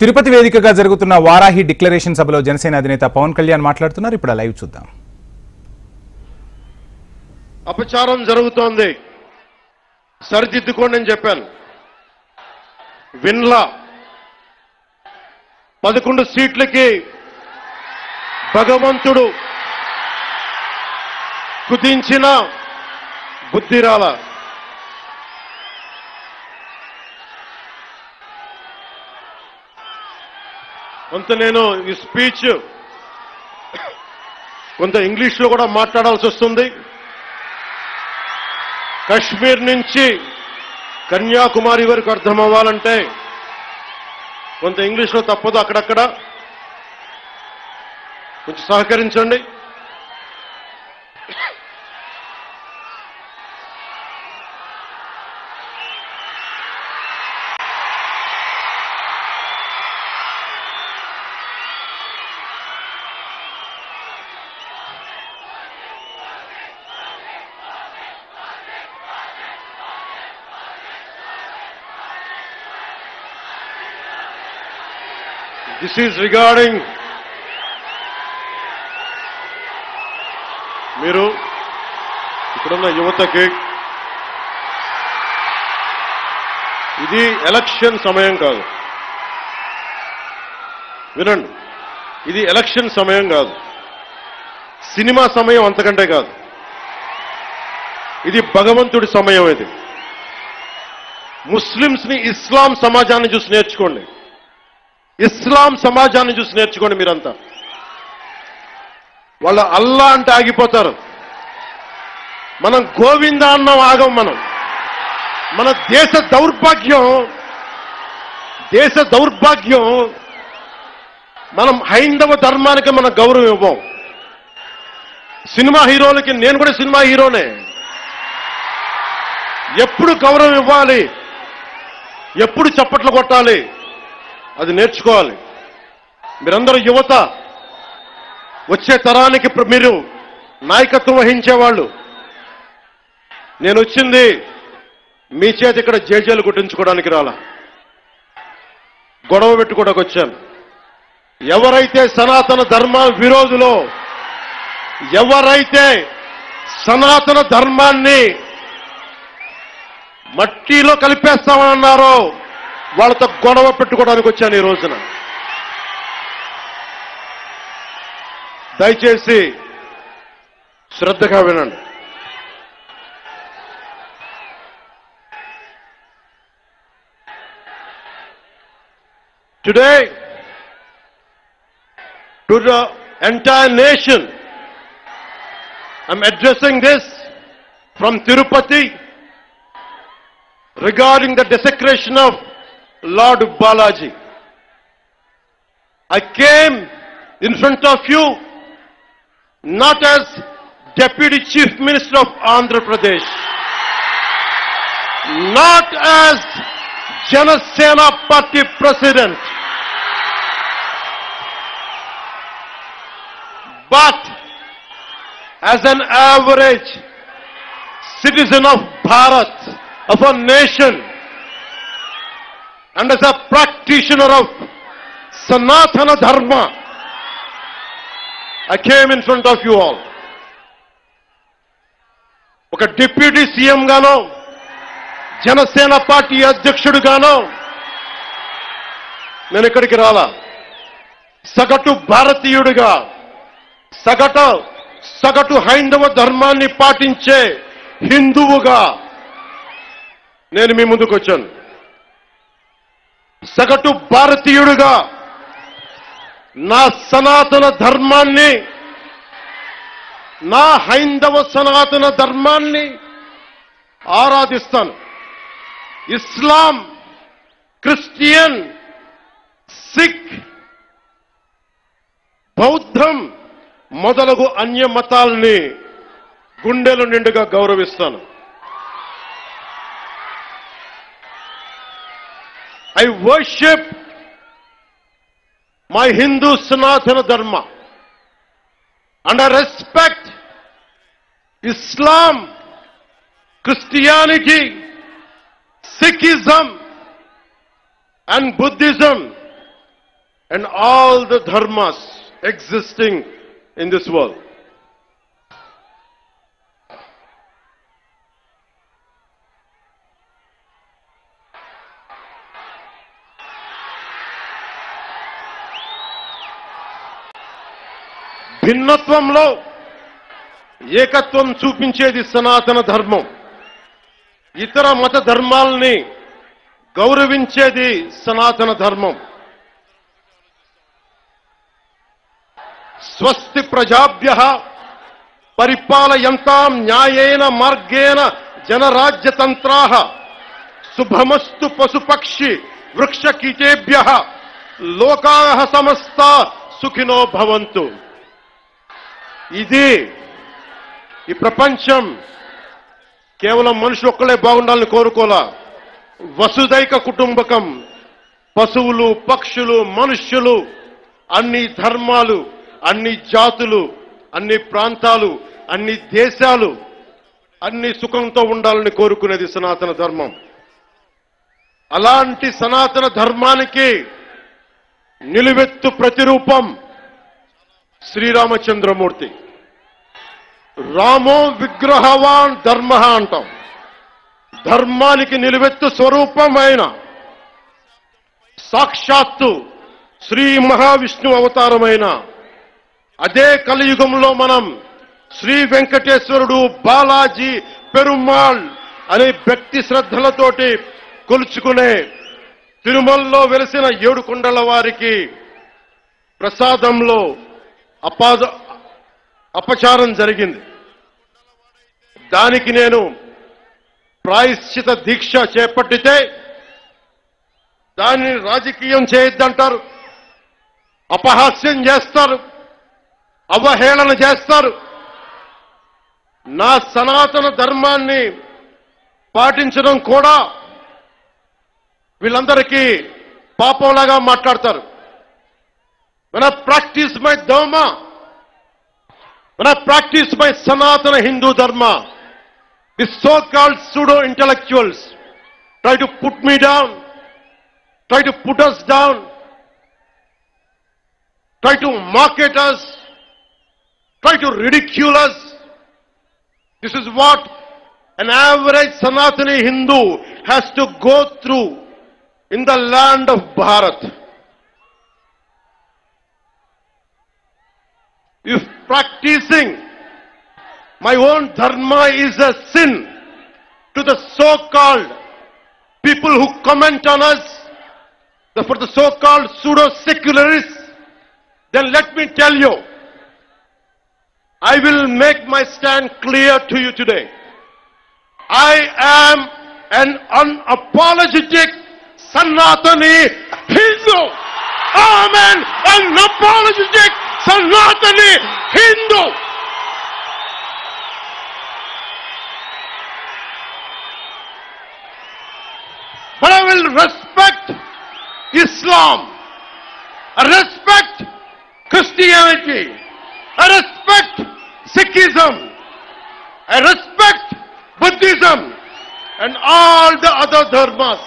తిరుపతి వేదికగా జరుగుతున్న వారాహి డిక్లరేషన్ సభలో జనసేన అధినేత పవన్ కళ్యాణ్ మాట్లాడుతున్నారు. ఇప్పుడు లైవ్ చూద్దాం. అపచారం జరుగుతోంది, సరిదిద్దుకోండి అని చెప్పాను. విన్లా 11 సీట్లకి భగవంతుడు కుదించిన బుద్ధిరాల. కొంత నేను ఈ స్పీచ్ కొంత ఇంగ్లీష్లో కూడా మాట్లాడాల్సి వస్తుంది. కశ్మీర్ నుంచి కన్యాకుమారి వరకు అర్థం అవ్వాలంటే కొంత ఇంగ్లీష్లో తప్పదు. అక్కడక్కడ కొంచెం సహకరించండి. This is regarding మీరు ఇక్కడున్న యువతకి ఇది ఎలక్షన్ సమయం కాదు. వినండి, ఇది ఎలక్షన్ సమయం కాదు, సినిమా సమయం అంతకంటే కాదు. ఇది భగవంతుడి సమయం. ఇది ముస్లిమ్స్ని ఇస్లాం సమాజాన్ని చూసి నేర్చుకోండి. ఇస్లాం సమాజాన్ని చూసి నేర్చుకోండి. మీరంతా వాళ్ళ అల్లా అంటే ఆగిపోతారు. మనం గోవింద అన్నం ఆగం. మన దేశ దౌర్భాగ్యం మనం హైందవ ధర్మానికి మన గౌరవం ఇవ్వం. సినిమా హీరోలకి నేను కూడా సినిమా హీరోనే. ఎప్పుడు గౌరవం ఇవ్వాలి, ఎప్పుడు చప్పట్లు కొట్టాలి, అది నేర్చుకోవాలి. మీరందరూ యువత, వచ్చే తరానికి మీరు నాయకత్వం వహించేవాళ్ళు. నేను వచ్చింది మీ చేతి ఇక్కడ జేజేలు కొట్టించుకోవడానికి రాలా, గొడవ పెట్టుకోవడానికి వచ్చాను. ఎవరైతే సనాతన ధర్మ విరోధులో, ఎవరైతే సనాతన ధర్మాన్ని మట్టిలో కలిపేస్తామన్నారో వాళ్ళతో గొడవ పెట్టుకోవడానికి వచ్చాను ఈ రోజున. దయచేసి శ్రద్ధగా వినండి. Today, to the entire nation, I'm addressing this from Tirupati regarding the desecration of Lord Balaji. I came in front of you not as Deputy Chief Minister of Andhra Pradesh, not as Janasena Party President, but as an average citizen of Bharat, of a nation, and as a practitioner of Sanatana Dharma. I came in front of you all. ఒక deputy CM గానో, Janasena party అధ్యక్షుడిగానో నేను ఇక్కడికి రాలా. సగటు భారతీయుడిగా, సగటు హైందవ ధర్మాన్ని పాటించే హిందువుగా నేను మీ ముందుకు వచ్చాను. సగటు భారతీయుడిగా నా సనాతన ధర్మాన్ని, నా హైందవ సనాతన ధర్మాన్ని ఆరాధిస్తాను. ఇస్లాం, క్రిస్టియన్, సిక్, బౌద్ధం మొదలగు అన్య మతాల్ని గుండెలు నిండుగా గౌరవిస్తాను. I worship my Hindu Sanatana Dharma and I respect Islam, Christianity, Sikhism and Buddhism and all the dharmas existing in this world. భిన్నత్వంలో ఏకత్వం చూపించేది సనాతన ధర్మం. ఇతర మత ధర్మాలని గౌరవించేది సనాతన ధర్మం. స్వస్తి ప్రజాభ్యః పరిపాలయంతాం న్యాయేన మార్గేణ జనరాజ్యతంత్రాః శుభమస్తు పశుపక్షి వృక్షకీటేభ్యః లోకాః సమస్తా సుఖినో భవంతు. ఇది ఈ ప్రపంచం కేవలం మనిషి ఒక్కలే బాగుండాలని కోరుకోలా. వసుదైక కుటుంబకం, పశువులు, పక్షులు, మనుష్యులు, అన్ని ధర్మాలు, అన్ని జాతులు, అన్ని ప్రాంతాలు, అన్ని దేశాలు అన్ని సుఖంతో ఉండాలని కోరుకునేది సనాతన ధర్మం. అలాంటి సనాతన ధర్మానికి నిలువెత్తు ప్రతిరూపం శ్రీరామచంద్రమూర్తి. రామో విగ్రహవాన్ ధర్మ అంటాం. ధర్మానికి నిలువెత్తు స్వరూపమైన సాక్షాత్తు శ్రీ మహావిష్ణు అవతారమైన అదే కలియుగంలో మనం శ్రీ వెంకటేశ్వరుడు, బాలాజీ, పెరుమాళ్ అనే భక్తి శ్రద్ధలతోటి కొలుచుకునే తిరుమలలో వెలిసిన 7 కొండల వారికి ప్రసాదంలో అపచారం జరిగింది. దానికి నేను ప్రాయశ్చిత దీక్ష చేపట్టితే దానిని రాజకీయం చేయొద్దంటారు, అపహాస్యం చేస్తారు, అవహేళన చేస్తారు. నా సనాతన ధర్మాన్ని పాటించడం కూడా వీళ్ళందరికీ పాపంలాగా మాట్లాడతారు. When I practice my dharma, when I practice my Sanatana Hindu dharma, the so-called pseudo-intellectuals try to put me down, try to put us down, try to mock at us, try to ridicule us. This is what an average Sanatani Hindu has to go through in the land of Bharat. If practicing my own dharma is a sin to the so-called people who comment on us, for the so-called pseudo-secularists, then let me tell you, I will make my stand clear to you today. I am an unapologetic Sanatani Hindu. I am an unapologetic Sanatani Hindu. But I will respect Islam. I respect Christianity. I respect Sikhism. I respect Buddhism and all the other dharmas.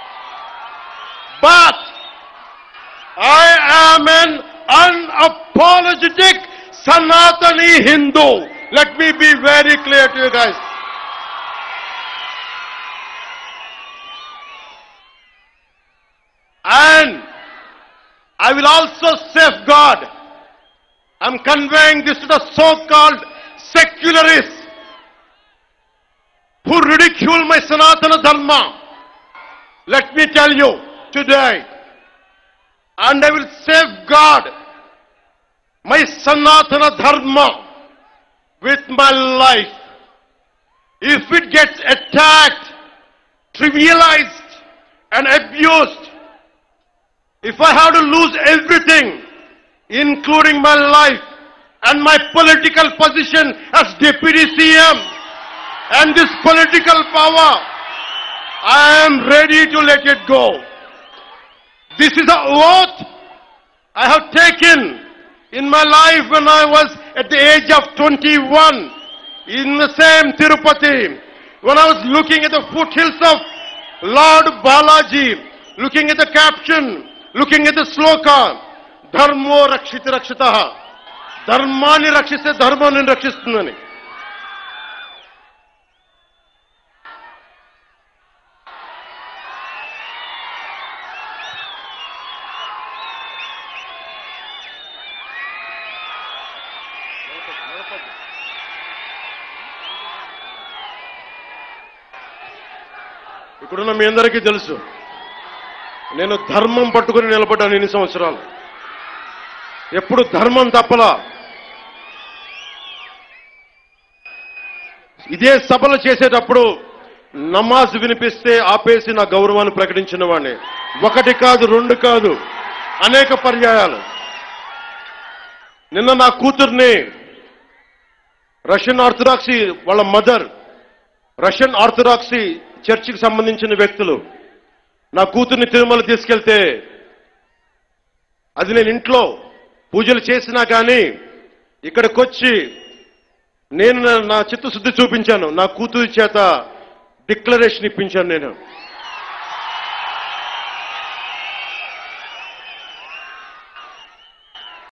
But I am an unapologetic Sanatani Hindu. Let me be very clear to you guys. And I will also safeguard. I'm conveying this to the so-called secularists who ridicule my Sanatana Dharma. Let me tell you today, and I will safeguard my Sanatana Dharma with my life. If it gets attacked, trivialized and abused, if I have to lose everything, including my life and my political position as Deputy CM and this political power, I am ready to let it go. This is an oath I have taken in my life when I was at the age of 21 in the same Tirupati, when I was looking at the foothills of Lord Balaji, looking at the caption, looking at the sloka, ధర్మో రక్షితి రక్షితః, ధర్మాన్ని రక్షిస్తే ధర్మాన్ని రక్షిస్తుందని. ఇక్కడున్న మీ అందరికీ తెలుసు, నేను ధర్మం పట్టుకుని నిలబడ్డాను ఇన్ని సంవత్సరాలు. ఎప్పుడు ధర్మం తప్పలా. ఇదే సభలు చేసేటప్పుడు నమాజ్ వినిపిస్తే ఆపేసి నా గౌరవాన్ని ప్రకటించిన వాడిని. ఒకటి కాదు, రెండు కాదు, అనేక పర్యాయాలు. నిన్న నా కూతుర్ని రష్యన్ ఆర్థడాక్సీ వాళ్ళ మదర్, రష్యన్ ఆర్థడాక్సీ చర్చికి సంబంధించిన వ్యక్తులు నా కూతుర్ని తిరుమల తీసుకెళ్తే, అది నేను ఇంట్లో పూజలు చేసినా కానీ ఇక్కడికొచ్చి నేను నా చిత్తశుద్ధి చూపించాను. నా కూతురి చేత డిక్లరేషన్ ఇప్పించాను నేను.